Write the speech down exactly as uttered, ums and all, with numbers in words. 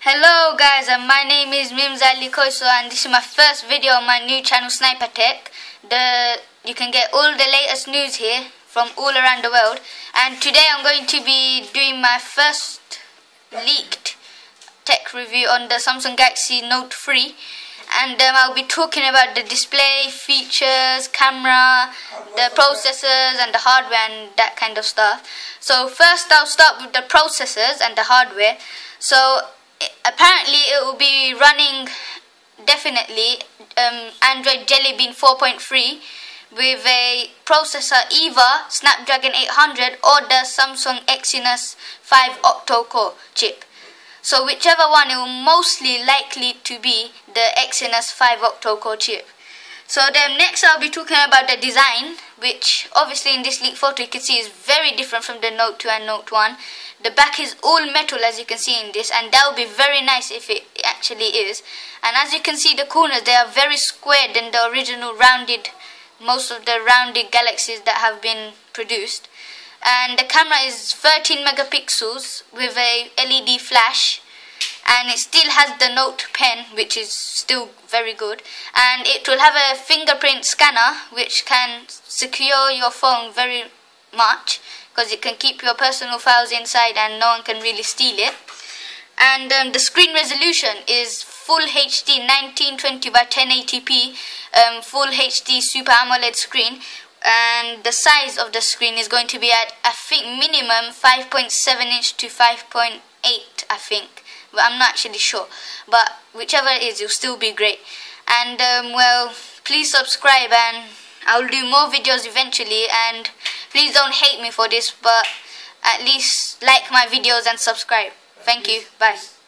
Hello guys, and my name is Mims Ali Koiso, and this is my first video on my new channel Sniper Tech. The you can get all the latest news here from all around the world, and today I'm going to be doing my first leaked tech review on the Samsung Galaxy Note three, and um, I'll be talking about the display, features, camera, the processors and the hardware and that kind of stuff. So first I'll start with the processors and the hardware. So apparently it will be running definitely um, Android Jelly Bean four point three with a processor either Snapdragon eight hundred or the Samsung Exynos five octa-core chip. So whichever one, it will mostly likely to be the Exynos five octa-core chip. So then next I'll be talking about the design, which obviously in this leaked photo you can see is very different from the Note two and Note one. The back is all metal, as you can see in this, and that would be very nice if it actually is. And as you can see, the corners, they are very squared than the original rounded, most of the rounded Galaxies that have been produced. And the camera is thirteen megapixels with a L E D flash, and it still has the Note Pen, which is still very good, and it will have a fingerprint scanner which can secure your phone very much, because it can keep your personal files inside and no one can really steal it. And um, the screen resolution is full H D nineteen twenty by ten eighty p, um, full H D Super AMOLED screen, and the size of the screen is going to be at, I think, minimum five point seven inch to five point eight, I think, but I'm not actually sure, but whichever it is, it'll still be great. And um, well, please subscribe, and I'll do more videos eventually, and please don't hate me for this, but at least like my videos and subscribe. Thank you. Bye.